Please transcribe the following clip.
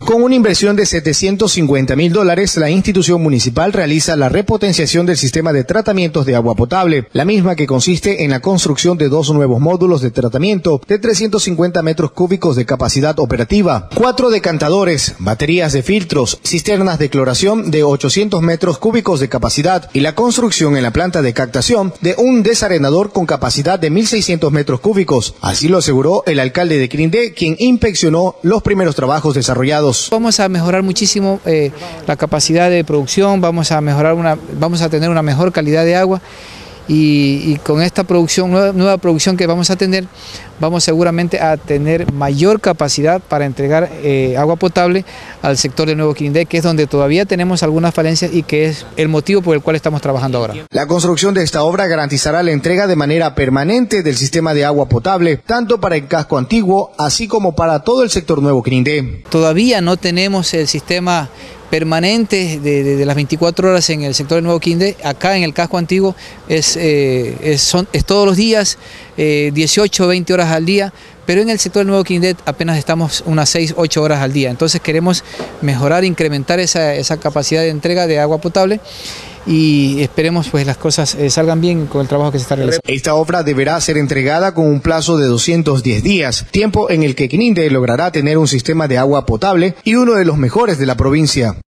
Con una inversión de $750.000, la institución municipal realiza la repotenciación del sistema de tratamientos de agua potable, la misma que consiste en la construcción de 2 nuevos módulos de tratamiento de 350 metros cúbicos de capacidad operativa, 4 decantadores, baterías de filtros, cisternas de cloración de 800 metros cúbicos de capacidad y la construcción en la planta de captación de un desarenador con capacidad de 1.600 metros cúbicos. Así lo aseguró el alcalde de Quirindé, quien inspeccionó los primeros trabajos desarrollados. Vamos a mejorar muchísimo la capacidad de producción, vamos a tener una mejor calidad de agua y con esta producción, nueva producción que vamos a tener, vamos seguramente a tener mayor capacidad para entregar agua potable al sector de Nuevo Quirindé, que es donde todavía tenemos algunas falencias y que es el motivo por el cual estamos trabajando ahora. La construcción de esta obra garantizará la entrega de manera permanente del sistema de agua potable, tanto para el casco antiguo, así como para todo el sector Nuevo Quirindé. Todavía no tenemos el sistema permanente de las 24 horas en el sector de Nuevo Quirindé. Acá en el casco antiguo es todos los días, 18 o 20 horas al día, pero en el sector del Nuevo Quirindé apenas estamos unas 6 o 8 horas al día. Entonces queremos mejorar, incrementar esa capacidad de entrega de agua potable y esperemos pues las cosas salgan bien con el trabajo que se está realizando. Esta obra deberá ser entregada con un plazo de 210 días, tiempo en el que Quirindé logrará tener un sistema de agua potable y uno de los mejores de la provincia.